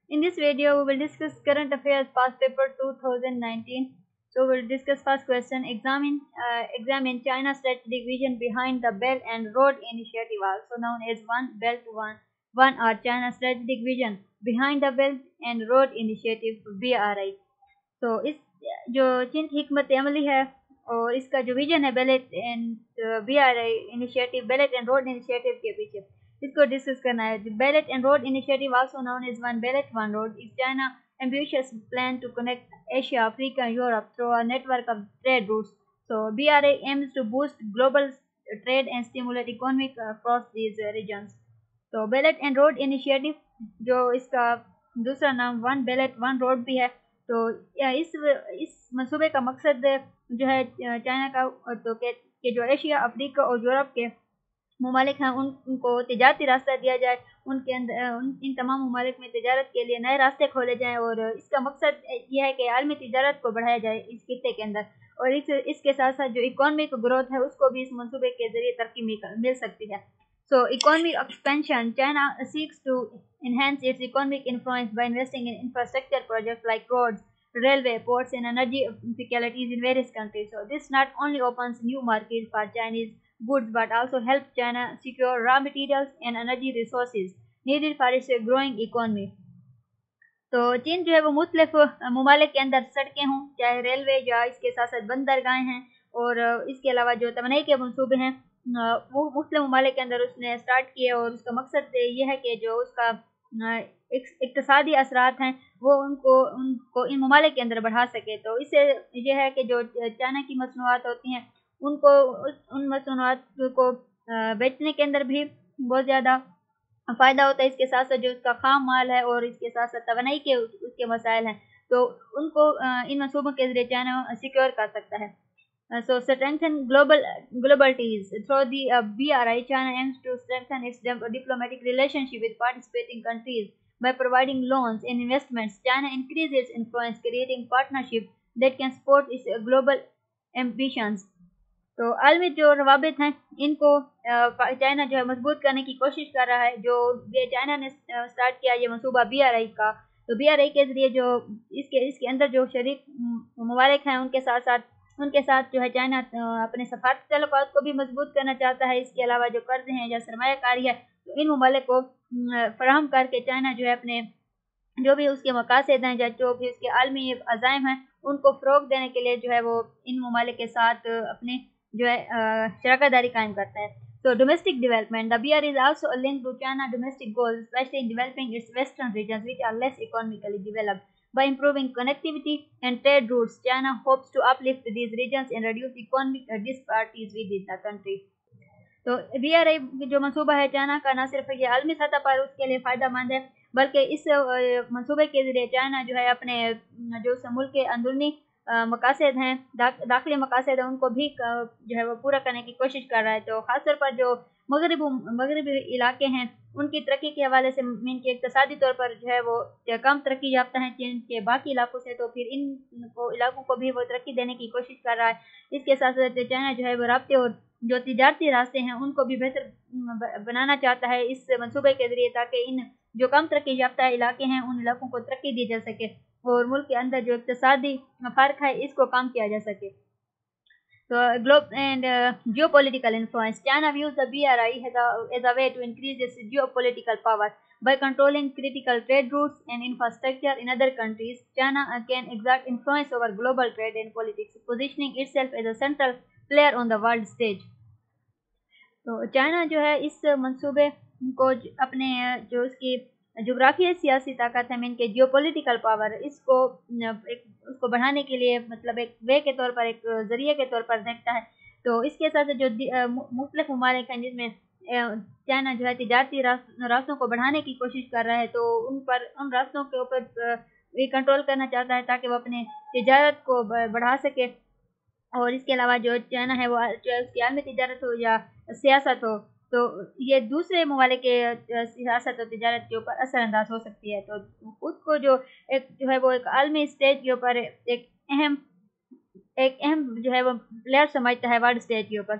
In this video, we will discuss current affairs past paper 2019. So we will discuss first question. Examine China's strategic vision behind the Belt and Road Initiative, also known as One Belt One or China's strategic vision behind the Belt and Road Initiative BRI. तो इस जो चीन की हिकमत अमली है और इसका जो विजन है belt and BRI initiative, belt and road initiative के पीछे इसको डिस्कस करना है. Belt and road initiative, also known as one belt one road, is China ambitious plan to connect Asia, Africa, and Europe through a network of trade routes. So BRI aims to boost global trade and stimulate economic across these regions. तो belt and road initiative जो इसका दूसरा नाम one belt one road भी है, तो इस मंसूबे का मकसद जो है चाइना का तो के जो एशिया, अफ्रीका और यूरोप के ममालिक हैं उनको तिजारती रास्ता दिया जाए, उनके अंदर इन तमाम ममालिक में तिजारत के लिए नए रास्ते खोले जाएं और इसका मकसद यह है कि आलमी तिजारत को बढ़ाया जाए इस खित्ते के अंदर. और इसके साथ साथ जो इकोनॉमिक ग्रोथ है उसको भी इस मंसूबे के जरिए तरक्की मिल सकती है. So economic expansion, China seeks to enhance its economic influence by investing in infrastructure projects like roads, railway, ports, and energy facilities in various countries. So this not only opens new markets for Chinese goods but also helps China secure raw materials and energy resources needed for its growing economy. तो चीन जो है वो मुख्तलिफ ममालिक के अंदर सड़कें हों, चाहे रेलवे या इसके साथ साथ बंदरगाहें हैं, और इसके अलावा जो तवानाई के मंसूबे हैं वो मुख्तलिफ ममालिक के अंदर उसने स्टार्ट किए और उसका मकसद ये है कि जो उसका इक्तसादी असरात हैं वो उनको इन ममालिक के अंदर बढ़ा सके. तो इससे यह है कि जो चाइना की मसनूआत होती हैं उनको उन मसनूआत को बेचने के अंदर भी बहुत ज़्यादा फ़ायदा होता है. इसके साथ साथ जो उसका खाम माल है और इसके साथ साथ तवानाई के उसके मसाइल हैं तो उनको इन मनसूबों के जरिए चाइना सिक्योर कर सकता है. So strengthen globalities through the BRI. China aims to strengthen its diplomatic relationship with participating countries by providing loans and investments. China increases its influence, creating partnerships that can support its global ambitions. तो आलमी जो रवाबित हैं इनको China जो है मजबूत करने की कोशिश कर रहा है. जो ये चाइना ने स्टार्ट किया ये मंसूबा BRI का, तो BRI के जरिए जो इसके अंदर जो शरीक ममालिक हैं उनके साथ जो है चाइना अपने सफारती तल्लुकात को भी मजबूत करना चाहता है. इसके अलावा जो कर्ज हैं या सरमायाकारी है तो इन ममालिक को फराहम करके चाइना जो है अपने जो भी उसके मकासद हैं या जो भी उसके आलमी अज़ाइम हैं उनको फ़रोग देने के लिए जो है वो इन ममालिक के साथ अपने जो है शराकतदारी कायम करता है. So domestic development, the BRI is also a link to China domestic goals, especially in developing its western regions which are less economically developed. By improving connectivity and trade routes, China hopes to uplift these regions and reduce economic disparities within the country. तो BRI जो मंसूबा है China का, न सिर्फ ये आलमी सतह पर उसके लिए फ़ायदा मंद है बल्कि इस मंसूबे के ज़रिए चाइना जो है अपने जो मुल्क के अंदरूनी मकासद हैं, दाखिली मकासद हैं, उनको भी जो है वो पूरा करने की कोशिश कर रहा है. तो ख़ासतौर पर जो मगरबी इलाके हैं उनकी तरक्की के हवाले से इनके इक़्तिसादी तौर पर जो है वो कम तरक्की याफ्ता हैं चीन के बाकी इलाकों से, तो फिर इन इलाकों को भी वो तरक्की देने की कोशिश कर रहा है. इसके साथ साथ चाइना जो है वो राब्ते और जो तिजारती रास्ते हैं उनको भी बेहतर बनाना चाहता है इस मंसूबे के ज़रिए, ताकि इन जो कम तरक्की याफ्ता इलाके हैं उन इलाकों को तरक्की दी जा सके और मुल्क के अंदर जो इक़्तिसादी फ़र्क है इसको कम किया जा सके. So global and geopolitical influence. China views the BRI as a way to increase its geopolitical power. By controlling critical trade routes and infrastructure in other countries, China can exert influence over global trade and politics, positioning itself as a central player on the world stage. तो China जो है इस मंसूबे को अपने जो इसकी जोग्राफियाई सियासी ताकत है, इनके जियोपॉलिटिकल पावर, उसको बढ़ाने के लिए मतलब एक वे के तौर पर, एक ज़रिए के तौर पर देखता है. तो इसके साथ जो मुख्तलिफ ममालिक हैं जिसमें चाइना जो है तिजारती रास्तों को बढ़ाने की कोशिश कर रहा है, तो उन रास्तों के ऊपर भी कंट्रोल करना चाहता है ताकि वो अपने तिजारत को बढ़ा सके. और इसके अलावा जो चाइना है वो चाहे उसकी आलमी तिजारत हो या सियासत हो, तो ये दूसरे ममालिक के सियासत और तिजारत के ऊपर असरअंदाज हो सकती है. तो खुद को जो है वो एक आलमी स्टेज के ऊपर एक अहम जो है वो प्लेयर समझता है वर्ल्ड स्टेज के ऊपर. So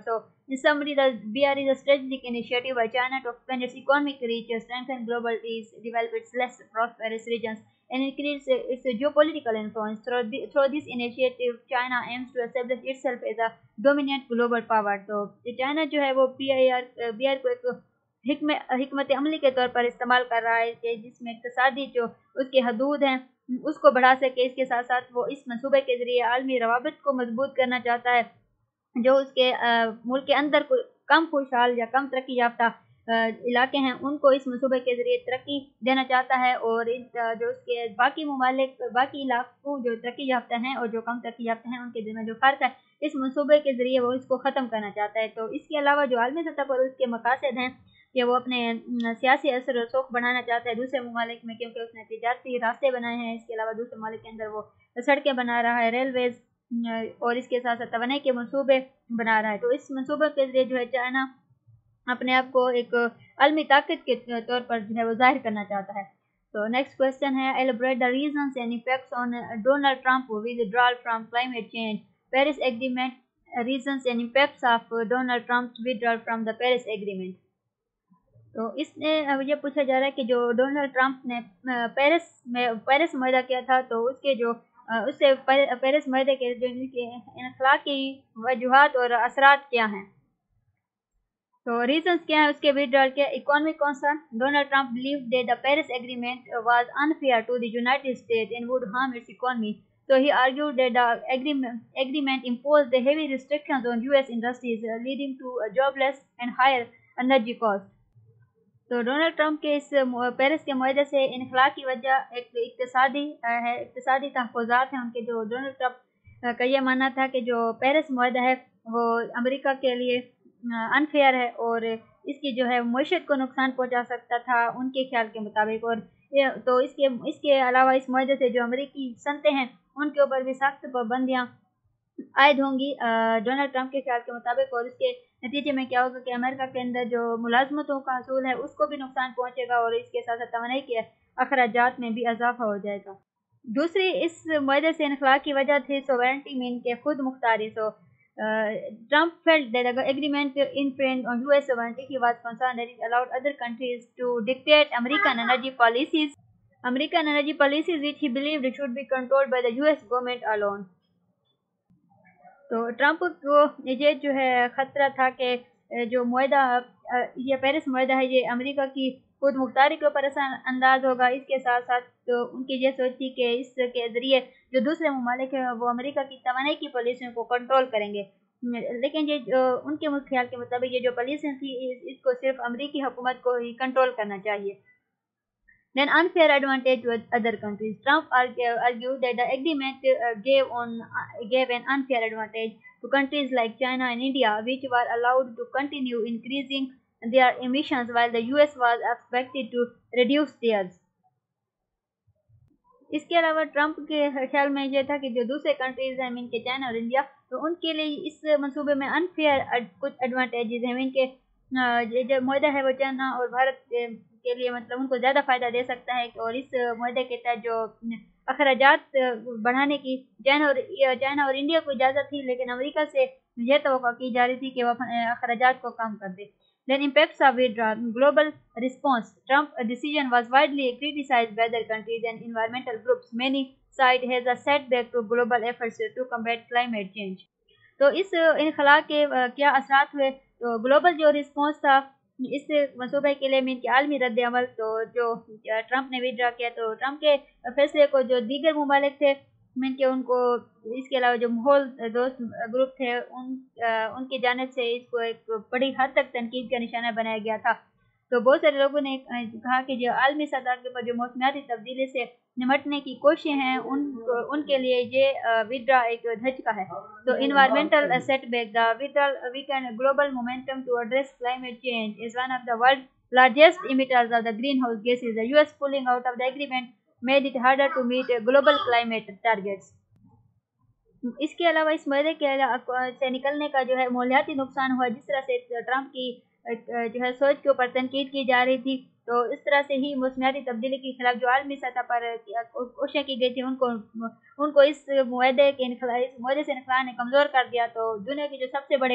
In summary, the BR is a strategic initiative by China to expand its economic reach, strengthen global peace, develop its less prosperous regions, and increase its geopolitical influence. Through this initiative, China aims to establish itself as a dominant global power. तो China जो है वो BR को एक हिकमत अमली के तौर पर इस्तेमाल कर रहा है कि जिसमें इक़्तिसादी जो उसके हदूद हैं उसको बढ़ा सके। इसके साथ साथ वो इस मंसूबे के ज़रिए आलमी रवाबित को मजबूत करना चाहता है। जो उसके मुल्क के अंदर कम खुशहाल या कम तरक्की याफ्ता इलाके हैं उनको इस मंसूबे के ज़रिए तरक्की देना चाहता है, और जो उसके बाकी ममालिक बाकी इलाकों जो तरक्की याफ्ता हैं और जो कम तरक्की याफ्ता हैं उनके में जो फ़र्क है इस मंसूबे के ज़रिए वो इसको ख़त्म करना चाहता है। तो इसके अलावा जो आलमी सतह पर उसके मकासद हैं कि वो अपने सियासी असर रसूख बढ़ाना चाहता है दूसरे ममालिक में, क्योंकि उसने तिजारती रास्ते बनाए हैं। इसके अलावा दूसरे ममालिक के अंदर वो सड़कें बना रहा है, रेलवेज़, और इसके साथ साथ तवानाई के मंसूबे बना रहा है। तो इस मंसूबे के ज़रिए जो है चाइना अपने आप को एक आलमी ताकत के तौर पर जो है वो जाहिर करना चाहता है। तो नेक्स्ट क्वेश्चन है, elaborate the reasons and effects on Donald Trump withdrawal from climate change, Paris agreement, reasons and effects of Donald Trump withdrawal from the Paris agreement. तो इसने ये पूछा जा रहा है कि जो डोनाल्ड ट्रम्प ने पेरिस मुआहदा किया था तो उसके जो उससे पेरिस मुआहदे के जो इनखलाकी वजूहात और असरात क्या हैं। तो रीजंस क्या है उसके विथड्रॉल के। Economic concern, Donald Trump believe that the Paris agreement was unfair to the United States and would harm its economy, so he argued that the agreement imposed the heavy restrictions on US industries leading to jobless and higher energy costs। तो Donald Trump के इस Paris के मुआहदे से इनखला की वजह एक इक़्तिसादी तहफ़्फ़ुज़ात हैं उनके। जो डोनाल्ड ट्रम्प का ये मानना था कि जो पेरिस मुआहदा है वो अमेरिका के लिए अनफेयर है और इसकी जो है मईशत को नुकसान पहुंचा सकता था उनके ख्याल के मुताबिक। और तो इसके अलावा इस मुआहदे से जो अमेरिकी सनतें हैं उनके ऊपर भी सख्त पाबंदियाँ आयद होंगी डोनाल्ड ट्रम्प के ख्याल के मुताबिक। और इसके नतीजे में क्या होगा कि अमेरिका के अंदर जो मुलाजमतों का हसूल है उसको भी नुकसान पहुंचेगा और इसके साथ साथ तवानाई के अखराजात में भी इजाफा हो जाएगा। दूसरी इस मुआहदे से इनखला की वजह थी सोवरेनिटी में इनके खुद मुख्तारी। So Trump felt that the agreement infringed on US sovereignty. He was concerned that it allowed other countries to dictate American energy policies which he believed should be controlled by the US government alone। तो Trump को ये जो है ख़तरा था कि जो मुआहदा ये पेरिस मुआहदा है ये अमेरिका की खुद मुख्तारी के ऊपर अंदाज होगा। इसके साथ साथ तो उनकी ये सोच थी कि इसके ज़रिए जो दूसरे ममालिक हैं वो अमेरिका की तवानाई की पॉलिसियों को कंट्रोल करेंगे, लेकिन ये उनके ख्याल के मुताबिक ये जो पॉलिसियाँ थी इसको सिर्फ अमेरिकी हुकूमत को ही कंट्रोल करना चाहिए। Then unfair advantage to other countries. Trump argued that the agreement gave an unfair advantage to countries like China and India, which were allowed to continue increasing their emissions while the US was expected to reduce theirs। इसके अलावा Trump के ख्याल में यह था कि जो दूसरे कंट्रीज हैं इनके चाइना और इंडिया, तो उनके लिए इस मंसूबे में अनफेयर कुछ एडवांटेजेस हैं। इनके जो मुआहदा है वो चाइना और भारत के लिए मतलब उनको ज़्यादा फ़ायदा दे सकता है। और इस मुआहदे के तहत जो अखराजात बढ़ाने की चाइना और इंडिया को इजाज़त थी, लेकिन अमेरिका से यह तवक्को की जा रही थी कि वह अखराजात को कम कर दे। Then impacts of withdrawal, global response. Trump's decision was widely criticized by other countries and environmental groups. Many cite it as a setback to global efforts to combat climate change। तो इस इनखला के क्या असरात हुए। तो ग्लोबल जो response था इस मंसूबे के लिए इनके आलमी रद्द अमल, तो जो ट्रंप ने विड्रा किया, तो ट्रंप के फैसले को जो दीगर ममालिक थे इनके उनको इसके अलावा जो माहौल दोस्त ग्रुप थे उनकी जानिब से इसको एक बड़ी हद तक तनकीद का निशाना बनाया गया था। तो बहुत सारे लोगों ने कहा कि जो आलमी सतह के ऊपर जो मौसमियाती तब्दीली से निमटने की कोशिशें हैं उनके लिए ये विड्रा एक धचका है। तो environmental setback, the withdrawal weaken global momentum to address climate change is one of the world largest emitters of the greenhouse gases. The US pulling out of the agreement made it harder to meet global climate targets। इसके अलावा इस मुआहदे से निकलने का जो है मालियाती नुकसान हुआ। जिस तरह से ट्रंप की जो है सोच के ऊपर तनकीद की जा रही थी, तो इस तरह से ही मौसमियाती तब्दीली के खिलाफ जो आलमी सतह पर कोशिशें की गई थी उनको इस मुआहदे से इनखला ने कमज़ोर कर दिया। तो दुनिया के जो सबसे बड़े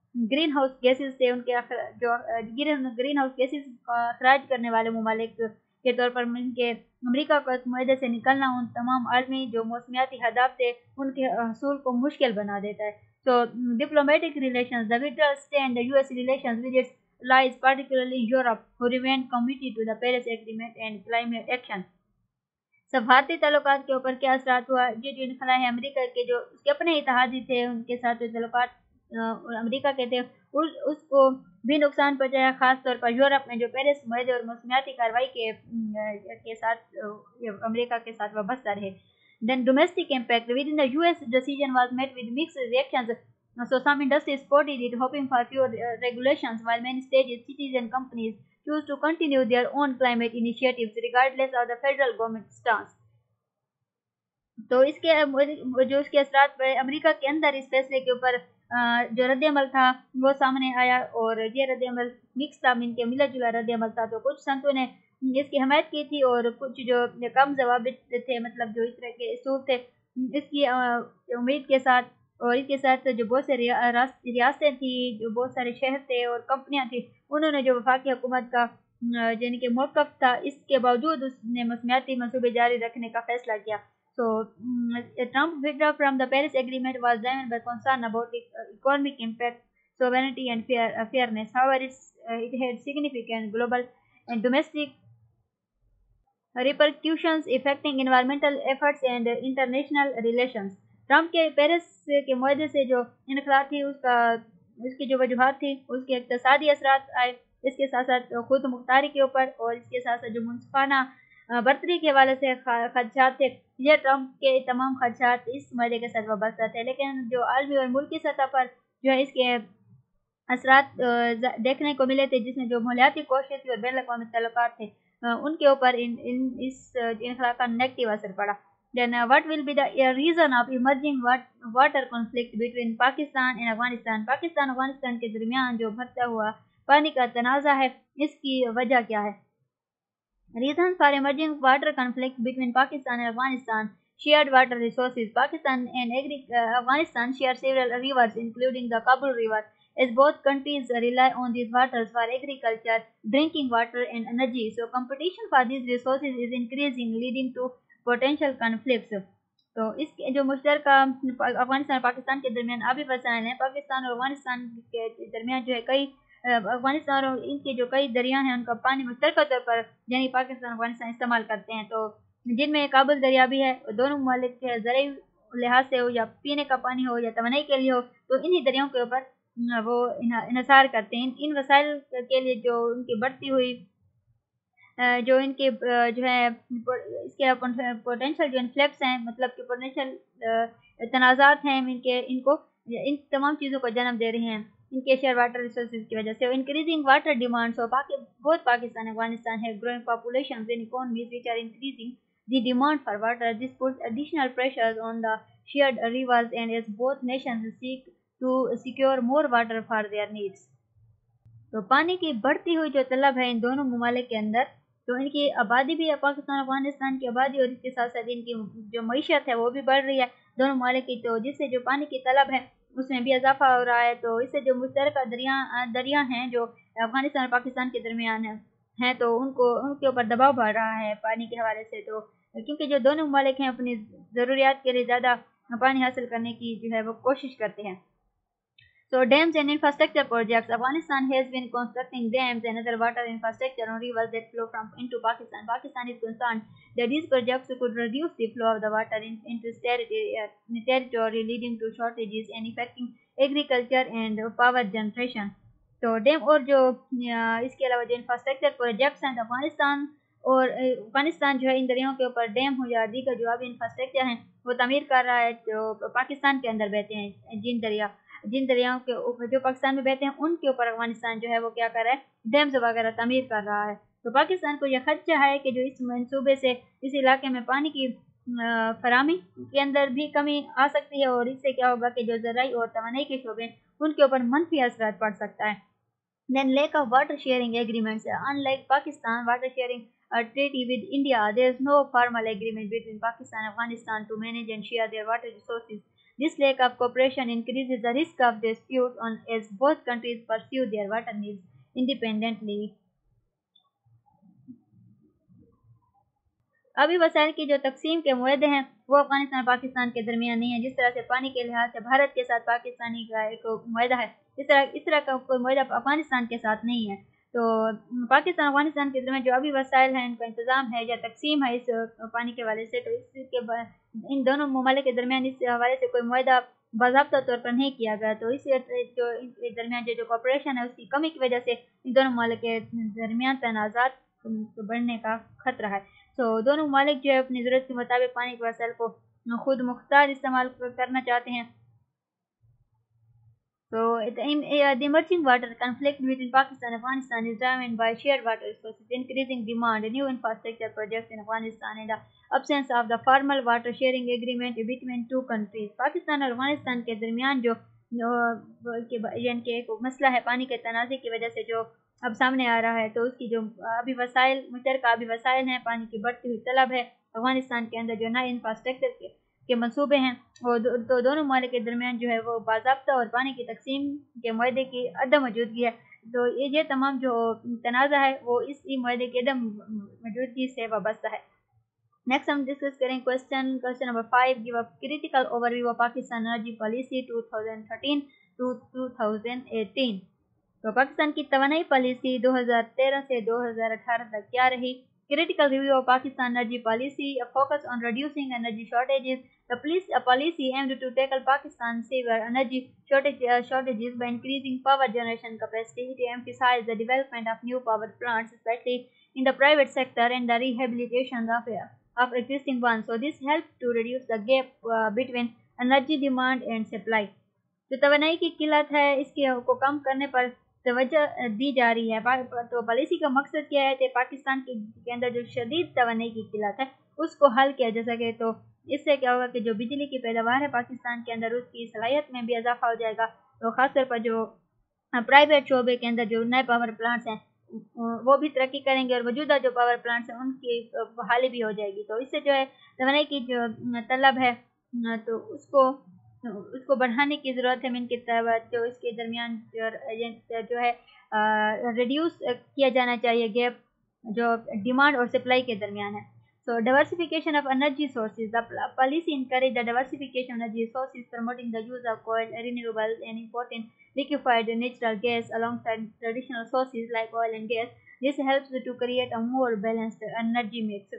ग्रीन हाउस गैसेस थे उनके जो ग्रीन हाउस गैसेस अखराज करने वाले ममालिक के तौर पर इनके अमेरिका को इस मुआहदे से निकलना उन तमाम आलमी जो मौसमियाती हदाफ थे उनके हसूल को मुश्किल बना देता है. So diplomatic relations, the withdrawal stay and the US relations with its allies, particularly Europe, who remained committed to the Paris Agreement and climate action. सफारती ताल्लुकात के ऊपर क्या असरात हुआ. ये जो इनखला है अमेरिका के जो उसके अपने इत्तेहादी थे उनके साथ जो ताल्लुकात अमेरिका के थे उसको भी नुकसान पहुंचाया, खास तौर पर यूरोप में जो पेरिस मुआहदे और मौसमियाती कार्रवाई के साथ अमेरिका के साथ वाबस्ता रहे. Then domestic impact within the US decision was met with mixed reactions. So some industries supported it, hoping for fewer regulations, while many states, cities, and companies choose to continue their own climate initiatives regardless of the federal government stance. तो इसके जो इसके असरात पर America के अंदर इस फैसले के ऊपर जो रद्दअमल था वो सामने आया और ये रद्दअमल मिक्स था, इनके मिला जुला रद्दअमल था. तो कुछ संतों ने इसकी हमायत की थी और कुछ जो कम जवाबित थे, मतलब जो इस तरह के असूल थे इसकी उम्मीद के साथ, और इसके साथ जो बहुत से रियासतें थी, जो बहुत सारे शहर थे और कंपनियां थी, उन्होंने जो वफाकी हुकूमत का यानी कि मौक़िफ़ था इसके बावजूद उसने मौसमियाती मंसूबे जारी रखने का फैसला किया. So Trump withdrew from the Paris Agreement was driven by concern about economic impact, sovereignty, and fairness. However, it had significant global and domestic repercussions affecting environmental efforts and international relations. Trump के Paris के मुआहदे से जो इनखला थी उसकी जो वजूहात थी उसके इक़्तिसादी असरात आए, इसके साथ साथ खुद मुख्तारी के ऊपर और इसके साथ साथ जो मुनसिफाना बर्तरी के हवाले से खदशात थे. यह ट्रम्प के तमाम खदशात इस मुआहदे के साथ वाबस्ता थे, लेकिन जो आलमी और मुल्की सतह पर जो है इसके असरात देखने को मिले थे, जिसमें जो मालियाती कोशिश थी और बैन अवी तल्लुकात थे उनके ऊपर इस इनखला का नेगेटिव असर पड़ा. Then what will be the reason of emerging water conflict between Pakistan and Afghanistan? Pakistan Afghanistan के दरमियान जो बढ़ता हुआ पानी का तनाज़ा है, इसकी वजह क्या है? Reasons for emerging water conflict between Pakistan and Afghanistan: shared water resources. Pakistan and Afghanistan share several rivers, including the Kabul River, as both countries rely on these waters for agriculture, drinking water, and energy. So competition for these resources is increasing, leading to potential conflicts. तो इसके जो मुश्तरका अफगानिस्तान और पाकिस्तान के दरमियान आबी मसाइल हैं, पाकिस्तान और अफगानिस्तान के दरमियान जो है कई अफगानिस्तान और इनके जो कई दरिया हैं उनका पानी मुश्तरका तौर पर यानी पाकिस्तान अफगानिस्तान इस्तेमाल करते हैं, तो जिनमें काबुल दरिया भी है. दोनों ममालिक के ज़रूरी लिहाज से हो या पीने का पानी हो या तवानाई के लिए हो, तो इन्हीं दरियाओं के ऊपर वो इन्हिसार करते हैं. इन वसाइल के लिए जो उनकी बढ़ती हुई जो इनके जो है इसके पोटेंशियल जो इन्फ्लेक्स हैं, मतलब कि पोटेंशियल तनाज़ात हैं इनको इन तमाम चीज़ों को जन्म दे रहे हैं इनके शेयर वाटर रिसोर्सेज की वजह से. Increasing water demand. So both Pakistan and Afghanistan have growing populations and economies which are increasing the demand for water. This puts additional pressures on the shared rivers and as both nations seek to secure more water for their needs. तो पानी की बढ़ती हुई जो तलब है इन दोनों ममालिक के अंदर, तो इनकी आबादी भी है, पाकिस्तान अफगानिस्तान की आबादी, और इसके साथ साथ इनकी जो मईशत है वो भी बढ़ रही है दोनों ममालिक की, तो जिससे जो पानी की तलब है उसमें भी इजाफा हो रहा है. तो इससे जो मुश्तरका दरिया हैं जो अफगानिस्तान और पाकिस्तान के दरमियान हैं तो उनके ऊपर दबाव बढ़ रहा है पानी के हवाले से. तो क्योंकि जो दोनों ममालिक हैं अपनी ज़रूरियात के लिए ज़्यादा पानी हासिल करने की जो है वो कोशिश करते हैं. So dams and infrastructure projects. Afghanistan has been constructing dams and other water infrastructure on rivers that flow into Pakistan. Pakistan is concerned that these projects could reduce the flow of the water into its territory, leading to shortages and affecting agriculture and power generation. तो dam और जो इसके अलावा जो infrastructure projects हैं, अफगानिस्तान जो है इन दरियाओं के ऊपर डैम हो या दीगर जो अभी इंफ्रास्ट्रक्चर हैं वो तमीर कर रहा है. जो पाकिस्तान के अंदर बहते हैं जिन दरियाओं के ऊपर जो पाकिस्तान में बहते हैं उनके ऊपर अफगानिस्तान जो है वो क्या कर रहा है, डैम्स वगैरह तमीर कर रहा है. तो पाकिस्तान को यह खदशा है कि जो इस मंसूबे से इस इलाके में पानी की फरामी के अंदर भी कमी आ सकती है, और इससे क्या होगा कि जो ज़राई और तवानाई के शोबे उनके ऊपर मनफी असरात पड़ सकता है. Then lack of water sharing agreements. Unlike Pakistan, water sharing treaty with India, there is no formal agreement between Pakistan and Afghanistan to manage and share their water resources. This lack of cooperation increases the risk of dispute on as both countries pursue their water needs independently. अभी वसाइल की जो तकसीम के मुआहदे हैं वो अफगानिस्तान और पाकिस्तान के दरमियान नहीं है। जिस तरह से पानी के लिहाज से भारत के साथ पाकिस्तानी का एक मुआहदा है, इस तरह का कोई मुआहदा अफगानिस्तान के साथ नहीं है। तो पाकिस्तान अफगानिस्तान के दरमियान जो अभी वसाइल हैं, इनका इंतज़ाम है या तकसीम है इस पानी के हवाले से, तो इसके इन दोनों ममालिक के दरमियान इस हवाले से कोई मुआहदा बाज़ाब्ता तौर पर नहीं किया गया। तो इस जो इनके दरमियान जो कॉपरेशन है उसकी कमी की वजह से इन दोनों ममालिक के दरमियान तनाज़ात बढ़ने का खतरा है। तो दोनों ममालिक जो है अपनी ज़रूरत के मुताबिक पानी के वसाइल को खुद मुख्तार इस्तेमाल करना चाहते हैं। So the emerging water conflict between Pakistan and Afghanistan is driven by shared water resources, increasing demand, new infrastructure projects in Afghanistan, and the absence of the formal water sharing agreement between two countries. Pakistan और अफगानिस्तान के दरमियान जो यानी एक मसला है पानी के तनाज़े की वजह से जो अब सामने आ रहा है, तो उसकी जो अभी वसाइल मुश्तरका अभी वसाइल हैं, पानी की बढ़ती हुई तलब है, अफगानिस्तान के अंदर जो नए इंफ्रास्ट्रक्चर के मंसूबे हैं, और तो दोनों ममालिक के दरमियान जो है वो बाज़ाब्ता और पानी की तकसीम के मुआहदे की अदम मौजूदगी है। तो ये तमाम जो तनाज़ा है वो इसी मुआहदे की अदम मौजूदगी से वाबस्ता है। नेक्स्ट हम डिस्कस करें question number 5, give a critical overview of Pakistan energy policy 2013 to 2018। तो पाकिस्तान की तवानाई पॉलिसी 2013 से 2018 तक क्या रही? Critical review of Pakistan energy policy, a focus on reducing energy shortages. The policy aimed to tackle Pakistan's severe energy shortages by increasing power generation capacity. It emphasized the development of new power plants, especially in the private sector, and the rehabilitation of existing ones. So this helped to reduce the gap between energy demand and supply. जो तवानाई की किल्लत है इसके को कम करने पर तवज्जो दी जा रही है। तो पॉलिसी का मकसद क्या है कि पाकिस्तान के अंदर जो शदीद तवानाई की किल्लत है उसको हल किया जा सके। तो इससे क्या होगा कि जो बिजली की पैदावार है पाकिस्तान के अंदर उसकी सलाहियत में भी इजाफा हो जाएगा। तो ख़ासतौर पर जो प्राइवेट शोबे के अंदर जो नए पावर प्लांट्स हैं वो भी तरक्की करेंगे और मौजूदा जो पावर प्लांट्स हैं उनकी बहाली भी हो जाएगी। तो इससे जो है तवानाई की जो तलब है तो उसको बढ़ाने की ज़रूरत है। इनके जो इसके दरमियान जो है रिड्यूस किया जाना चाहिए गैप जो डिमांड और सप्लाई के दरमियान है। So diversification of energy sources. The policy encourage the diversification of energy sources, promoting the use of coal, renewable, and importing liquefied natural gas alongside traditional sources like oil and gas. This helps to create a more balanced energy mix.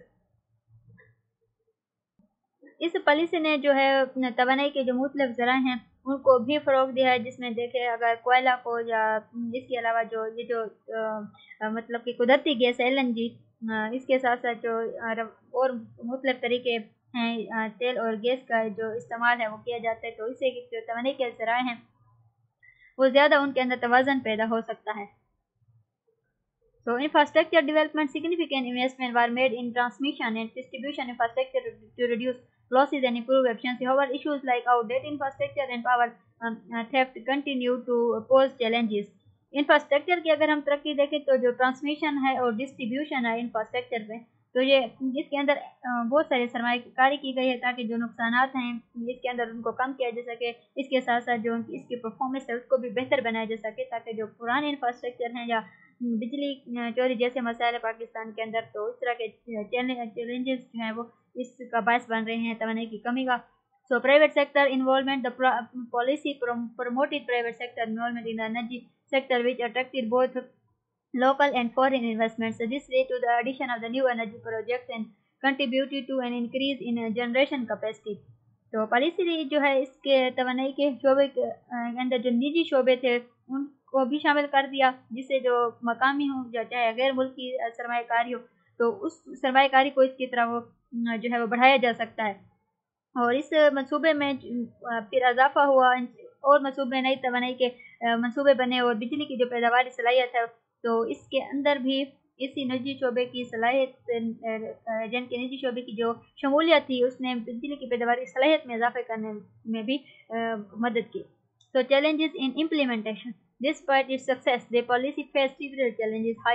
इस policy ने जो है तवानाई के जो मुख्तलिफ ज़राए हैं उनको भी फ़रोग़ दिया है, जिसमें देखें अगर कोयला को या इसके अलावा जो ये जो मतलब कि कुदरती गैस LNG, इसके साथ साथ जो और मुख्तलिफ तरीके हैं तेल और गैस का जो इस्तेमाल है वो किया जाता है। तो इससे जो तवानाई के ज़राए हैं वो ज़्यादा उनके अंदर तवाज़न पैदा हो सकता है। So infrastructure development, significant investment were made in transmission and distribution infrastructure to reduce losses and improve efficiency. However, issues like outdated infrastructure and power theft continue to pose challenges. Infrastructure की अगर हम तरक्की देखें तो जो transmission है और distribution है इंफ्रास्ट्रक्चर पे, तो ये इसके अंदर बहुत सारी सरमायाकारी की गई है ताकि जो नुकसानात हैं इसके अंदर उनको कम किया जा सके। इसके साथ साथ जो इसकी परफॉर्मेंस है उसको भी बेहतर बनाया जा सके ताकि जो पुराने इंफ्रास्ट्रक्चर हैं या बिजली चोरी जैसे मसाइल है पाकिस्तान के अंदर, तो इस तरह के चैलेंजेस जो हैं वो इसका बायस बन रहे हैं तवानाई की कमी का। So private sector involvement, the policy promoted private sector involvement in the energy sector, which attracted both local and foreign investments. So this led to the addition of the new energy projects and contributed to an increase in generation capacity. तो policy जो है इसके तवानाई के शोबे के अंदर जो निजी शोबे थे उनको भी शामिल कर दिया, जिससे जो मकामी हो या चाहे गैर मुल्की सरमायाकारी हो तो उस सरमायाकारी को इसकी तरह वो जो है वो बढ़ाया जा सकता है। और इस मंसूबे में फिर इजाफा हुआ और मंसूबे नई तवानाई के मंसूबे बने और बिजली की जो पैदावारी सलाहियत है तो इसके अंदर भी इसी निजी शोबे की सलाहियत जिनके निजी शोबे की जो शमूलियत थी उसने बिजली की पैदावारी सलाहियत में इजाफा करने में भी मदद की। So challenges in implementation. Despite its success, the policy faced several challenges: high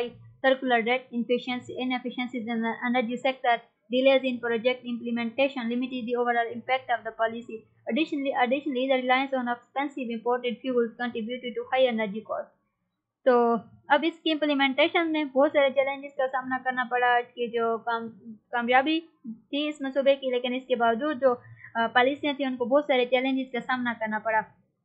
circular debt, inefficiencies in the energy sector, delays in project implementation limited the overall impact of the policy. Additionally, the reliance on expensive imported fuels contributed to high energy costs. तो अब इसकी implementation में बहुत सारे challenges का सामना करना पड़ा। इसकी जो कामयाबी थी इस मंसूबे की, लेकिन इसके बावजूद जो पॉलिसियाँ थी उनको बहुत सारे चैलेंजेस का सामना करना पड़ा।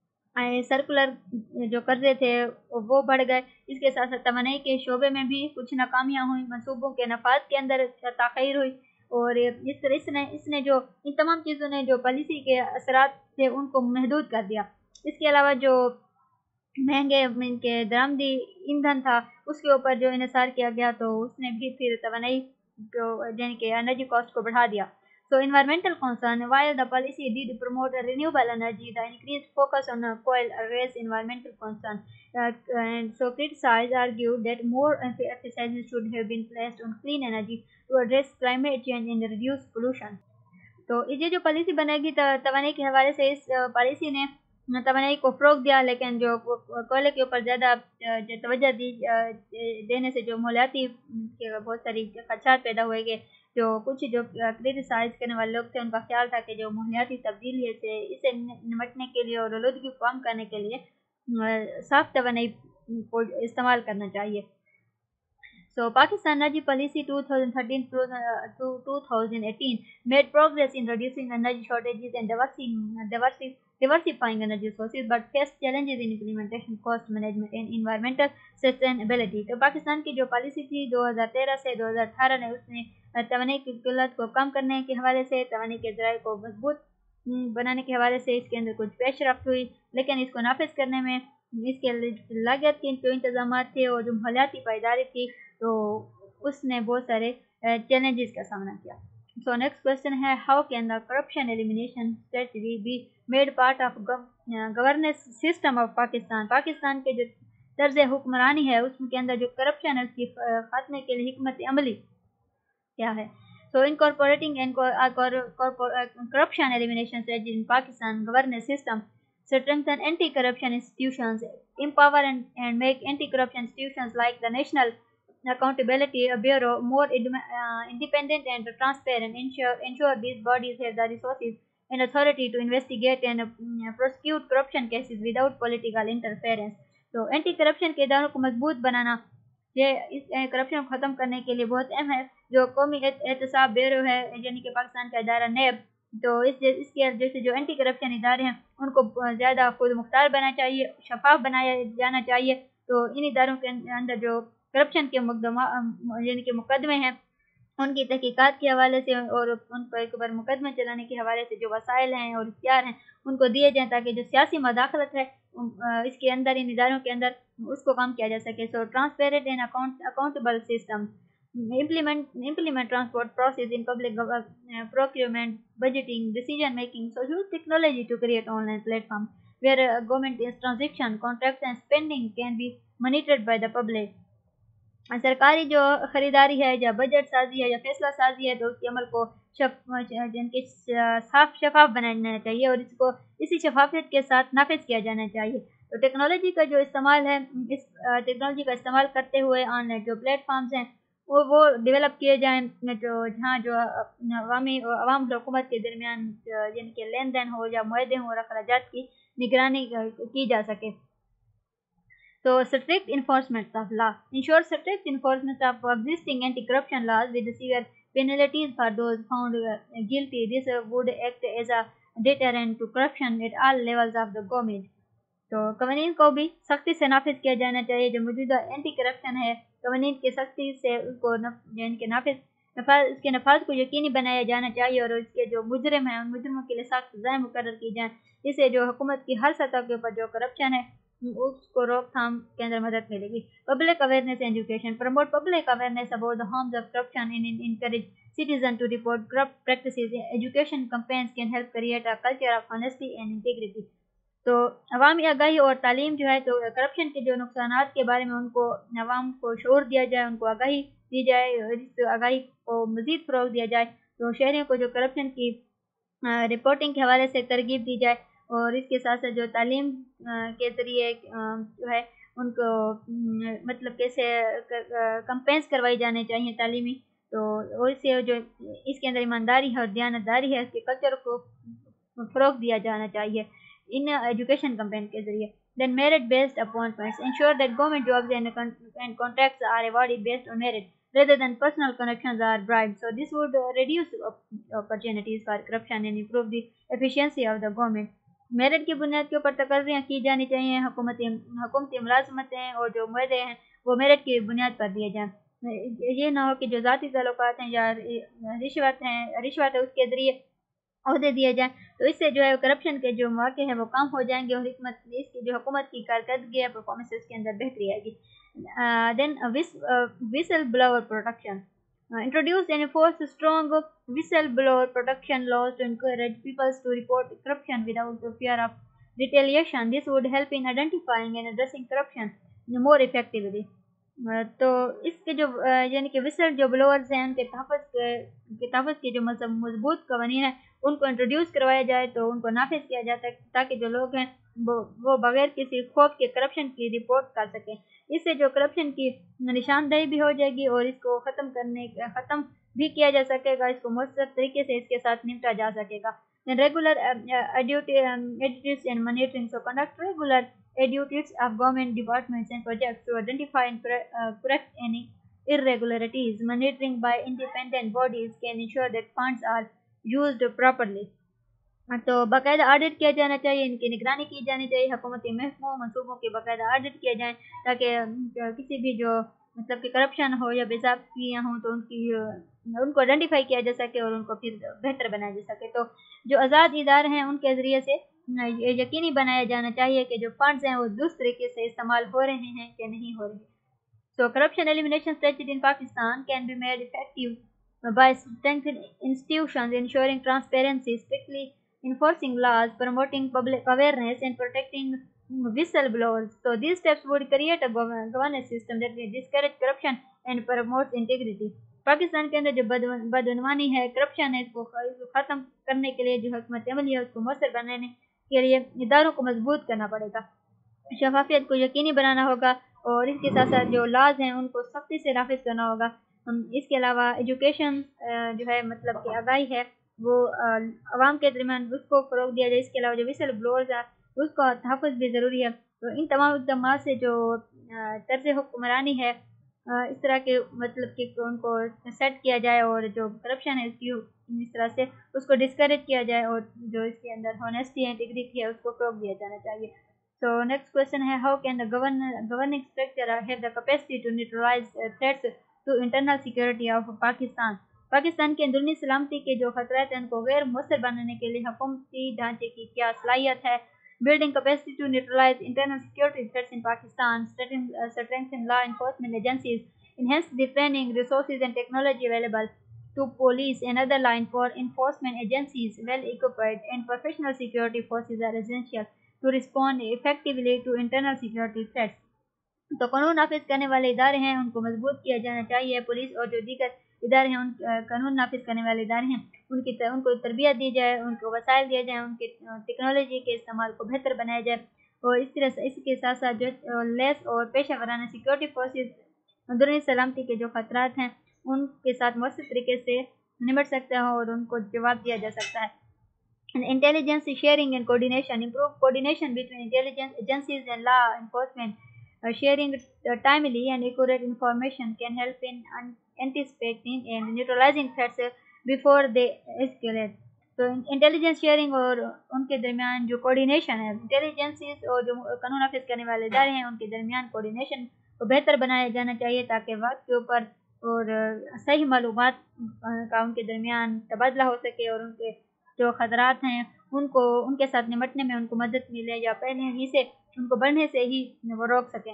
सर्कुलर जो कर्जे थे वो बढ़ गए। इसके साथ साथ तवानाई के शोबे में भी कुछ नाकामियाँ हुई, मंसूबों के नफाज के अंदर ताख़ीर हुई, और इस तरह इसने जो इन तमाम चीज़ों ने जो पॉलिसी के असरात थे उनको महदूद कर दिया। इसके अलावा जो महंगे इनके दरामदी ईंधन था उसके ऊपर जो इन्हिसार किया गया, तो उसने भी फिर तवानाई जो यानी कि एनर्जी कॉस्ट को बढ़ा दिया। So environmental concern, while the policy did promote renewable energy, the increased focus on coal raised environmental concern. And so critics argued that more emphasis should have been placed on clean energy to address climate change and reduce pollution. तो ये जो policy बनेगी तवानाई के हवाले से, इस policy ने तवानाई को फ़रोग़ दिया, लेकिन जो कोयले के ऊपर ज़्यादा तवज्जो देने से जो माहौलियाती के बहुत सारी खदशात पैदा हुए कि जो कुछ जो क्रिटिसाइज़ करने वाले लोग थे उनका ख्याल था कि जो माहौलियाती तब्दीली से इसे निपटने के लिए और आलूदगी को कम करने के लिए साफ तवानाई को इस्तेमाल करना चाहिए। So Pakistan Energy Policy 2013 to 2018 made progress in reducing energy shortages and diversifying energy sources, but faced challenges in implementation, cost management and environmental sustainability. तो पाकिस्तान की जो पॉलिसी थी 2013 से 2018 ने उसने तवानाई की किल्लत को कम करने के हवाले से, तवानाई के ज़राए को मजबूत बनाने के हवाले से इसके अंदर कुछ पेशरफ्त हुई, लेकिन इसको नाफिज करने में इसके लागत के जो इंतजाम थे और जो माहौलियाती पायदारी थी तो उसने बहुत सारे चैलेंजेस का सामना किया। सो नेक्स्ट क्वेश्चन है, how can the corruption elimination strategy be made part of governance system of Pakistan. Pakistan के जो तर्ज हुक्मरानी है उसके अंदर जो करप्शन है उसकी खात्मे के लिए हिकमत अमली क्या है। So incorporating corruption elimination strategy in Pakistan governance system strengthen anti-corruption institutions, empower and make anti-corruption institutions like the National Accountability Bureau more independent and transparent, ensure these bodies have the resources and authority to investigate and prosecute corruption cases without political interference. तो anti corruption के इदारों को मजबूत बनाना ये इस corruption को ख़त्म करने के लिए बहुत अहम है। जो कौमी एहतसाब ब्यूरो है यानी कि पाकिस्तान का इदारा नैब, तो इसके जैसे जो एंटी करप्शन इदारे हैं उनको ज़्यादा खुद मुख्तार बनाना चाहिए, शफाफ बनाया जाना चाहिए। तो इन इदारों के अंदर जो करप्शन के यानी कि मुकदमे हैं उनकी तहकीकात के हवाले से और उन पर एक बार मुकदमे चलाने के हवाले से जो वसाइल हैं और इख्तियार हैं उनको दिए जाएँ, ताकि जो सियासी मदाखलत है इसके अंदर इन इदारों के अंदर उसको कम किया जा सके। So transparent and accountable system, implement transport process in public procurement, budgeting, decision making. So use technology to create online platforms where government transaction, contracts and spending can be monitored by the public. सरकारी जो ख़रीदारी है या budget साजी है या फैसला साजी है तो उसके अमल को साफ शफाफ बनाना चाहिए और इसको इसी शफाफियत के साथ नाफिज किया जाना चाहिए। तो टेक्नोलॉजी का जो इस्तेमाल है, इस टेक्नोलॉजी का इस्तेमाल करते हुए ऑनलाइन जो प्लेटफॉर्म्स हैं वो डेवलप किए जाएँ, जो जहाँ जो अवाम हुकूमत के दरमियान यानी कि लेन देन हो या मुआहदे हों और अखराजात की निगरानी की जा सके। So strict enforcement of law, ensure strict enforcement of existing anti-corruption laws with severe penalties for those found guilty. This would act as a deterrent to corruption at all levels of the government. तो कवानीन को भी सख्ती से नाफिज किया जाना चाहिए। जो मौजूदा एंटी करप्शन है कवानीन की सख्ती से उसको यानी कि उसके नफाज को यकीनी बनाया जाना चाहिए और इसके जो मुजरिम हैं उन मुजरिमों के लिए सख्त सज़ाएं मुकर्रर की जाएँ। इससे जो हुकूमत की हर सतह के ऊपर जो करप्शन है उसको रोकथाम के अंदर मदद मिलेगी। Public awareness education, promote public awareness about the harms of corruption and encourage citizen to report corrupt practices. Education campaigns can help create a culture of honesty and integrity. तो अवामी आगाही और तालीम जो है तो करप्शन के जो नुकसानात के बारे में उनको अवाम को शऊर दिया जाए, उनको आगाही दी जाए और इस आगाही को मज़ीद फ़रोग़ दिया जाए। तो शहरियों को जो करप्शन की रिपोर्टिंग के हवाले से तरगीब दी जाए और इसके साथ साथ जो तालीम के ज़रिए जो है उनको मतलब कैसे कंपेंस करवाई जानी चाहिए तालीमी। तो और इससे जो इसके अंदर ईमानदारी है और दयानतदारी है, इसके कल्चर को फ़रोग़ दिया जाना चाहिए इन एजुकेशन कैंपेन के ज़रिए। Then merit based appointments ensure that government jobs and contracts are awarded based on merit rather than personal connections or bribes. So this would reduce opportunities for corruption and improve the efficiency of the government. Merit की बुनियाद के ऊपर तकर्रियाँ की जानी चाहिए। हुकूमती मुलाजमतें और जो मुआहदे हैं वो मेरिट की बुनियाद पर दिए जाएँ। ये ना हो कि जो ज़ाती ताल्लुकात हैं या रिश्वत है उसके ज़रिए अहदे दिए जाएँ, तो इससे जो है करप्शन के जो मौके हैं वो कम हो जाएंगे और इसकी जो हुकूमत की कारकर्दगी है परफॉर्मेंस के अंदर बेहतरी आएगी। Then whistleblower protection introduce and enforce strong whistleblower protection laws to encourage people to report corruption without the fear of retaliation. This would help in identifying and addressing corruption more effectively. तो इसके जो यानी कि whistle जो blowers हैं उनके तहफ़्फ़ुज़ के जो मजबूत कवानीन है उनको इंट्रोड्यूस करवाया जाए, तो उनको नाफिज किया जाता है ताकि जो लोग हैं वो बगैर किसी खौफ के करप्शन की रिपोर्ट कर सकें। इससे जो करप्शन की निशानदेही भी हो जाएगी और इसको ख़त्म भी किया जा सकेगा, इसको मौसर तरीके से इसके साथ निपटा जा सकेगा। Regular audits and monitoring, so conduct regular audits of government departments and projects to identify and correct any irregularities. Monitoring by independent bodies can ensure that funds are used properly. तो बाकायदा ऑडिट किया जाना चाहिए, इनकी निगरानी की जानी चाहिए, हुकूमती महकमों मनसूबों के बाकायदा ऑडिट किए जाएँ ताकि किसी भी जो मतलब कि करप्शन हो या बेज़ाब्तियाँ हों तो उनको आइडेंटिफाई किया जा सके और उनको फिर बेहतर बनाया जा सके। तो जो आज़ाद इदारे हैं उनके ज़रिए से ये यकीनी बनाया जाना चाहिए कि जो फंड्स हैं वो दुरुस्त तरीके से इस्तेमाल हो रहे हैं कि नहीं हो रहे। So corruption elimination strategy in Pakistan can be made effective by strengthening institutions, ensuring transparency, strictly enforcing laws, promoting public awareness, and protecting whistleblowers. So these steps would create a governance system that will discourage corruption and promotes integrity. Pakistan के अंदर जो बदअनवानी है, corruption है, इसको ख़त्म करने के लिए जो हुकूमत अमली है उसको मौसर बनाने के लिए इदारों को मजबूत करना पड़ेगा, शफाफियत को यकीनी बनाना होगा और इसके साथ साथ जो लॉज हैं उनको सख्ती से नाफिज करना होगा। इसके अलावा एजुकेशन जो है मतलब कि आगाही है वो आवाम के दरमियान उसको फ़रोग़ दिया जाए। इसके अलावा जो विसल ब्लोअर्स है उसका तहफ़्फ़ुज़ भी ज़रूरी है। तो इन तमाम इक़दामात से जो तर्ज़ हुक्मरानी है इस तरह के मतलब कि उनको सेट किया जाए और जो करप्शन है इसकी इस तरह से उसको डिस्करेज किया जाए और जो इसके अंदर होनेस्टी है, इंटीग्रिटी है उसको फ़रोग़ दिया जाना चाहिए। So next question है, how can the governing structure have the capacity to neutralize threats to internal security of Pakistan? Pakistan के अंदरूनी सलामती के जो खतरात हैं उनको गैर मुअस्सर बनाने के लिए हुकूमती ढांचे की क्या सलाहियत है? Building capacity to neutralize internal security threats in Pakistan, strengthen law enforcement agencies, enhance the training, resources and technology available to police and other law enforcement agencies. Well equipped and professional security forces are essential to respond effectively to internal security threats. तो कानून नाफिज करने वाले इदारे हैं उनको मजबूत किया जाना चाहिए। पुलिस और जो दीगर इदारे हैं उन कानून नाफिज करने वाले इदारे हैं उनको तरबियत दी जाए, उनको वसाइल दिए जाए, उनके टेक्नोलॉजी के इस्तेमाल को बेहतर बनाया जाए और इस तरह से इसके साथ साथ जो लेस और पेशा वराना सिक्योरिटी फोर्सेस अंदरूनी सलामती के जो खतरात हैं उनके साथ मौसर तरीके से निपट सकते हैं और उनको जवाब दिया जा सकता है। And intelligence sharing and coordination, improve coordination between intelligence agencies and law enforcement. Sharing timely and accurate information can help in anticipating and neutralizing threats before they escalate. तो इंटेलिजेंस शेयरिंग और उनके दरमियान जो कोऑर्डिनेशन है, intelligences और जो कानून नाफिज करने वाले इदारे हैं उनके दरमियान कोऑर्डिनेशन को बेहतर बनाया जाना चाहिए ताकि वक्त के ऊपर और सही मालूमात का उनके दरमियान तबादला हो सके और उनके जो खतरात हैं उनको उनके साथ निपटने में उनको मदद मिले या पहले ही से उनको बढ़ने से ही वो रोक सकें।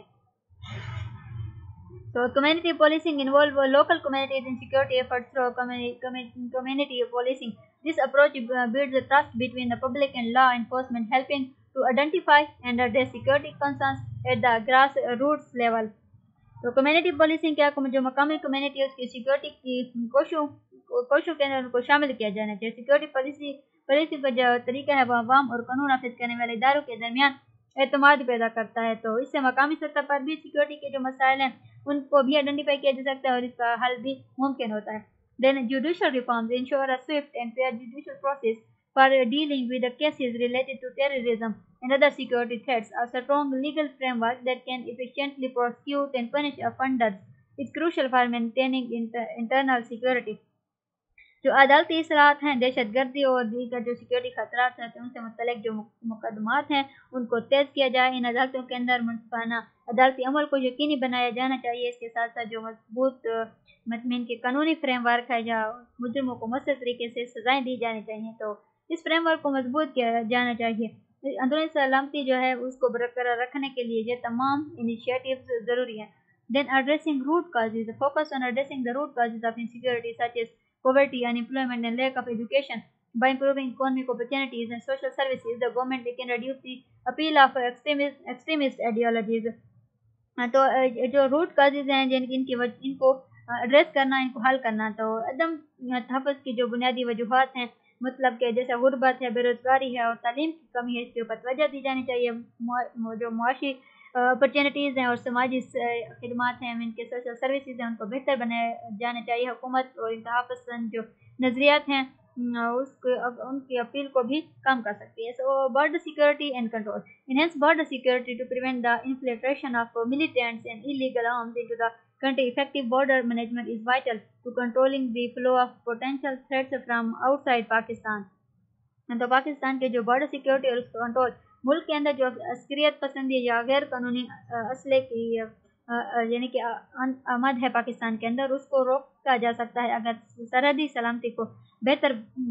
So community policing involve local communities in security efforts through community policing. This approach builds the trust between the public and law enforcement, helping to identify and address security concerns at the grassroots level. तो community policing क्या जो मकामी community है उसकी security की कोशिशों के अंदर उनको शामिल किया जाना चाहिए। सिक्योरिटी पॉलिसी का जो तरीका है वो अवाम और कानून नाफिज करने वाले इदारों के दरमियान एतमाद पैदा करता है। तो इससे मकामी सतह पर भी सिक्योरिटी के जो मसाइल हैं उनको भी आइडेंटिफाई किया जा सकता है और इसका हल भी मुमकिन होता है। Then judicial reforms ensure a swift and fair judicial process for dealing with the cases related to terrorism and other security threats. A strong legal framework that can efficiently prosecute and punish offenders is crucial for maintaining internal security. जो अदालती इसरात हैं, दहशतगर्दी और दीगर जो security खतरात हैं उनसे मुतल्लिक जो मुकदमात हैं उनको तेज़ किया जाए। इन अदालतों के अंदर मुनसिफाना अदालती अमल को यकीनी बनाया जाना चाहिए। इसके साथ साथ जो मजबूत मतमीन के कानूनी फ्रेमवर्क है जहाँ मुजरिमों को मौसर तरीके से सजाएँ दी जानी चाहिए, तो इस फ्रेमवर्क को मजबूत किया जाना चाहिए। अंदरूनी सलामती जो है उसको बरकरार रखने के लिए ये तमाम इनिशिएटिव्स ज़रूरी हैं। Then addressing root causes, the focus on addressing the root causes of insecurity such as poverty, unemployment and lack of education. By improving economic opportunities and social services, the government can reduce the appeal of extremist ideologies. तो जो root causes हैं इनको address करना, इनको हल करना, तो अदम तहफ़्फ़ुज़ की जो बुनियादी वजूहात हैं मतलब कि जैसे गुर्बत है, बेरोज़गारी है और तालीम की कमी है, इसके ऊपर तवज्जो दी जानी चाहिए। जो मुआशी अपॉर्चुनिटीज़ हैं और समाजी खिदमात हैं, इनके सोशल सर्विसेज हैं, उनको बेहतर बनाया जाना चाहिए। हुकूमत और इंतहा पसंद जो नज़रियात हैं उसको उनकी अपील को भी कम कर सकती है। So border security and control, enhance border security to prevent the infiltration of militants and illegal arms into the country. Effective border management is vital to controlling the flow of potential threats from outside Pakistan. तो पाकिस्तान के जो border security और उसका control, मुल्क के अंदर जो अस्करियत पसंदी या गैर कानूनी असले की यानी कि आमद है पाकिस्तान के अंदर, उसको रोका जा सकता है अगर सरहदी सलामती को बेहतर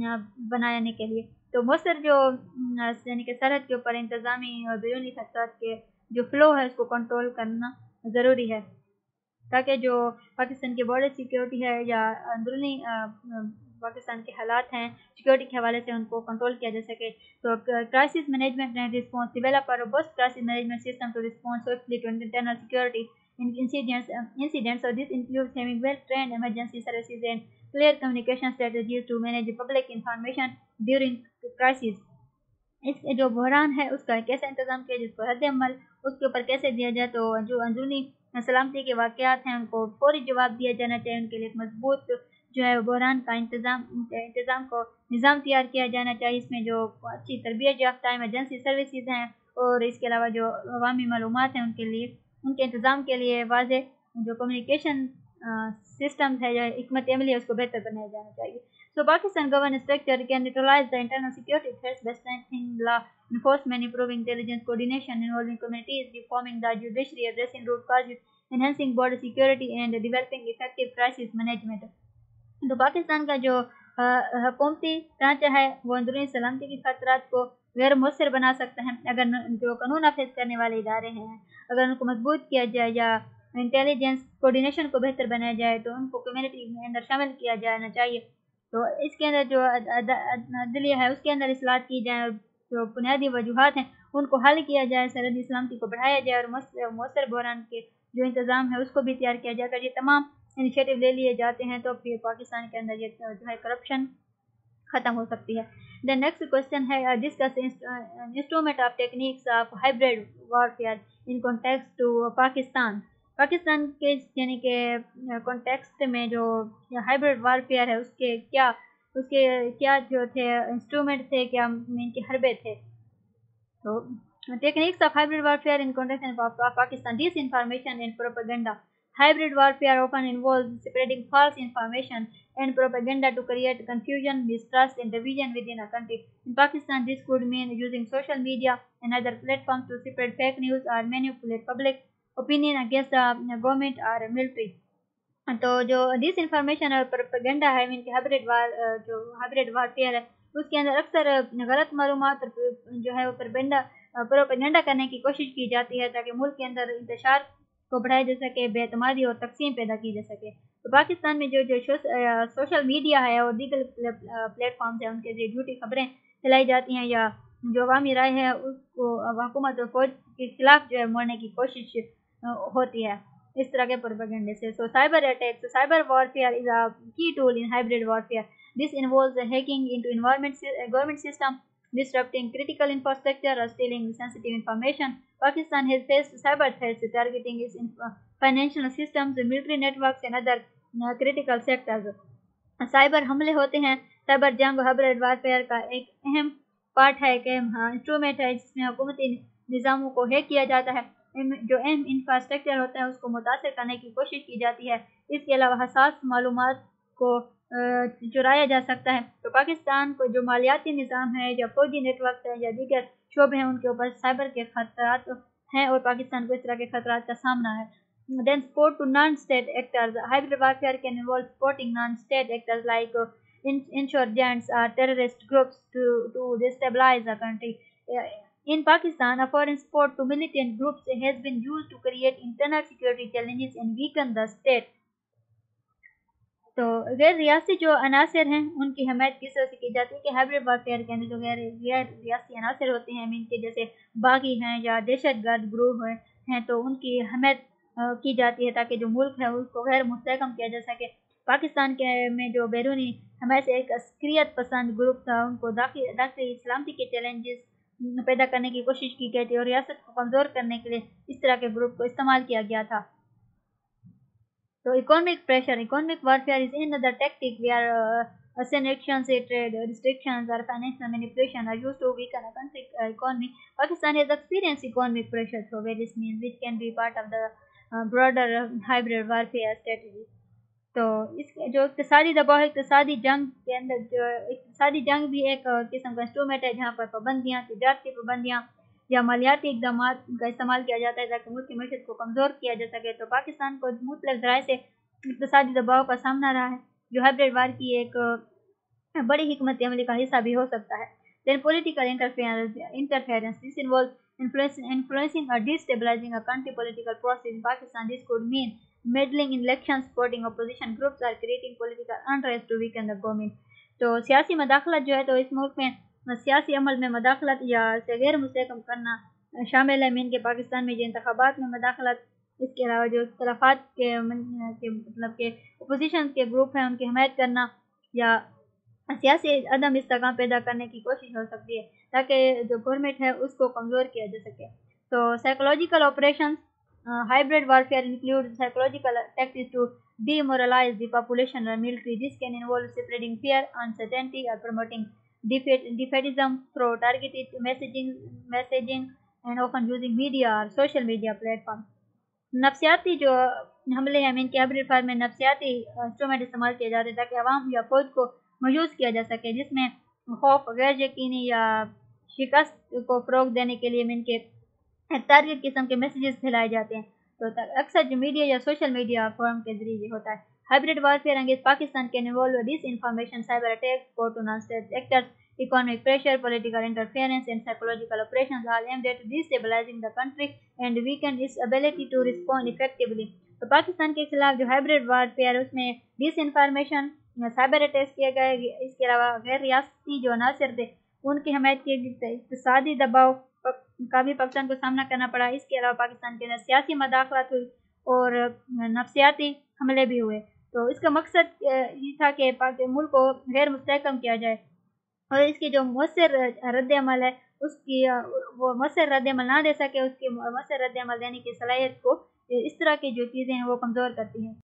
बनाने के लिए। तो मौसर जो यानी कि सरहद के ऊपर इंतज़ामी और बैरूनी खतरात के जो फ़्लो है उसको कंट्रोल करना ज़रूरी है ताकि जो पाकिस्तान की बॉर्डर सिक्योरिटी है या अंदरूनी पाकिस्तान के हालात हैं सिक्योरिटी के हवाले से उनको कंट्रोल किया जा सके। तो crisis management and response, develop a robust crisis management system to respond swiftly to internal security incidents. So this includes having well-trained emergency services and clear communication strategies to manage public information during crisis. इस जो बहरान है उसका कैसे इंतज़ाम किया, जिसको रद्द-ए-अमल उसके ऊपर कैसे दिया जाए। तो जो अंदरूनी सलामती के वाक़यात हैं उनको फौरी जवाब दिया जाना चाहिए। उनके लिए एक मजबूत जो है बहरान का इंतज़ाम को निज़ाम तैयार किया जाना चाहिए। इसमें जो अच्छी तरबियत याफ्ता इमरजेंसी सर्विसेज हैं और इसके अलावा जो अवामी मालूमात हैं उनके इंतज़ाम के लिए वाज़े जो कम्युनिकेशन सिस्टम्स है या हिकमत अमली है उसको बेहतर बनाया जाना चाहिए। So Pakistan governance structure can neutralize the internal security threats by strengthening law enforcement, improving intelligence coordination, involving communities, reforming the judiciary, addressing root causes, enhancing border security and developing effective crisis management. तो पाकिस्तान का जो हुकूमती ढांचा है वो अंदरूनी सलामती के खतरात को गैर मुअस्सर बना सकता है अगर जो कानून नाफिज करने वाले इदारे हैं अगर उनको मजबूत किया जाए या इंटेलिजेंस कोऑर्डिनेशन को बेहतर बनाया जाए तो उनको कम्युनिटी के अंदर शामिल किया जाना चाहिए। तो इसके अंदर जो अदलिया है उसके अंदर इस्लाह की जाए, जो बुनियादी वजूहात हैं उनको हल किया जाए, सरहदी सलामती को बढ़ाया जाए और मौसर बहरान के जो इंतज़ाम है उसको भी तैयार किया जाए। अगर ये तमाम इनिशिएटिव ले लिए जाते हैं तो फिर पाकिस्तान के अंदर ये जो है करप्शन ख़त्म हो सकती है। द नेक्स्ट क्वेश्चन है discuss instrument of techniques of hybrid warfare in context to Pakistan के यानी कि कॉन्टेक्स्ट में जो हाइब्रिड वॉरफेयर है उसके क्या जो थे इंस्ट्रूमेंट थे, क्या इनके हरबे थे। तो techniques of hybrid warfare in context of Pakistan, disinformation and propaganda. Hybrid warfare often involves spreading false information and propaganda to create confusion, mistrust, and division within a country. In Pakistan, this could mean using social media and other platforms to spread fake news or manipulate public opinion against the government or military. तो जो disinformation और propaganda है इनके hybrid warfare है उसके अंदर अक्सर गलत मालूमात जो है वो प्रोपेगेंडा करने की कोशिश की जाती है ताकि मुल्क के अंदर इंतशार को बढ़ाया जा सके, बेतमादी और तकसीम पैदा की जा सके। तो पाकिस्तान में जो सोशल मीडिया है और दीगर प्लेटफॉर्म्स हैं उनके जरिए झूठी खबरें फैलाई जाती हैं या जो अवामी राय है उसको हुकूमत और फौज के खिलाफ जो है मोड़ने की कोशिश होती है इस तरह के प्रोपेगेंडे से। So cyber attacks, cyber warfare is a key tool in hybrid warfare. This involves hacking into government system, disrupting critical infrastructure or stealing sensitive information. Pakistan has faced cyber threats targeting its financial systems, military networks, and other critical sectors. Cyber हमले होते हैं। Cyber जंग hybrid warfare का एक अहम part है, एक अहम इंस्ट्रूमेंट है जिसमें हुकूमती निज़ामों को हैक किया जाता है। जो अहम इंफ्रास्ट्रक्चर होता है उसको मुतासर करने की कोशिश की जाती है। इसके अलावा हसास मालूमात को चुराया जा सकता है। तो पाकिस्तान को जो मालियाती निज़ाम है या फौजी नेटवर्क है या दीगर शोबे हैं उनके ऊपर साइबर के खतरात हैं और पाकिस्तान को इस तरह के खतरात का सामना है। Then support to non-state actors. Hybrid warfare can involve supporting non-state actors like insurgents or terrorist groups to destabilize a country. In Pakistan, a foreign support to militant groups has been used to create internal security challenges and weaken the state. तो गैर रियासी जो अनासर हैं उनकी हमायत किस तरह से की जाती है कि हाइब्रिड वारफेयर के अंदर जो गैर रियासी अनासर होते हैं, इनके जैसे बागी हैं या दहशतगर्द ग्रुप हैं, तो उनकी हमायत की जाती है ताकि जो मुल्क है उसको गैर मुस्तहकम किया जा सके। पाकिस्तान के में जो बैरूनी हमारे से एक अस्करियत पसंद ग्रुप था, उनको दाखिली सलामती के चैलेंजेस पैदा करने की कोशिश की गई थी और रियासत को कमज़ोर करने के लिए इस तरह के ग्रुप को इस्तेमाल किया गया था। तो economic pressure, economic warfare is another tactic where sanctions, trade restrictions or financial manipulation are used to weaken a country's economy. Pakistan has experienced economic pressure through various means which can be part of the broader hybrid warfare strategy. तो इस जो इक़्तिसादी दबाव है, इक़्तिसादी जंग के अंदर जो इक़्तिसादी जंग भी एक किस्म का इंस्ट्रूमेंट है जहाँ पर पाबंदियाँ, तिजारती पाबंदियाँ या मालियाती इक़दाम का इस्तेमाल किया जाता है ताकि मुल्क की मईशत को कमज़ोर किया जा सके। तो पाकिस्तान को मुख्तलिफ़ ज़राए से इक़्तिसादी दबाव का सामना रहा है जो हाइब्रिड वार की एक बड़ी हिकमत अमली का हिस्सा भी हो सकता है। Then political interference. This involves influencing or destabilizing a country political process. In Pakistan, this could mean meddling in elections, supporting opposition groups, or creating political unrest to weaken the government. तो सियासी मदाखलत जो है तो इस मुल्क में सियासी अमल में मदाखलत या से गैर मुस्तहकम करना शामिल है। मीन के पाकिस्तान में जो इंतखाबात में मदाखलत, इसके अलावा जो इख्तलाफात के मतलब के अपोजिशन के ग्रुप हैं उनकी हमायत करना या सियासी अदम इस्तेकाम पैदा करने की कोशिश हो सकती है ताकि जो गवर्नमेंट है उसको कमज़ोर किया जा सके। तो psychological operations, hybrid warfare include psychological tactics to demoralize the population or military. This can involve spreading fear, uncertainty, or promoting defeatism through targeted messaging and often using media or social media platforms. नफ्सियाती जो हमले हैं, इनके hybrid fire में नफ्सियाती instrument इस्तेमाल किए जाते हैं ताकि अवाम या फौज को मयूज किया जा सके, जिसमें खौफ, गैर यकीनी या शिकस्त को फ़रोग देने के लिए इनके टारगेट किस्म के मैसेजेस फैलाए जाते हैं। तो अक्सर जो मीडिया या सोशल मीडिया फोरम के जरिए होता है। Hybrid warfare against Pakistan can involve disinformation, cyber attack, support to non state actors, economic pressure, political interference, and psychological operations all aimed at destabilizing the country and weaken its ability to respond effectively. तो पाकिस्तान के खिलाफ जो hybrid warfare उसमें disinformation, cyber attack किए गए, इसके अलावा गैर रियासती जो अनासर थे उनकी हमायत की, इक़्तिसादी दबाव का भी पाकिस्तान को सामना करना पड़ा। इसके अलावा पाकिस्तान के अंदर सियासी मदाखलत हुई और नफ्सियाती हमले भी हुए। तो इसका मकसद ये था कि मुल्क को गैर मुस्तहकम किया जाए और इसकी जो मुअस्सर रद्द-ए-अमल है उसकी वो मुअस्सर रद्द-ए-अमल ना दे सके, उसकी मुअस्सर रद्द-ए-अमल देने की सलाहियत को इस तरह की जो चीज़ें हैं वो कमज़ोर करती हैं।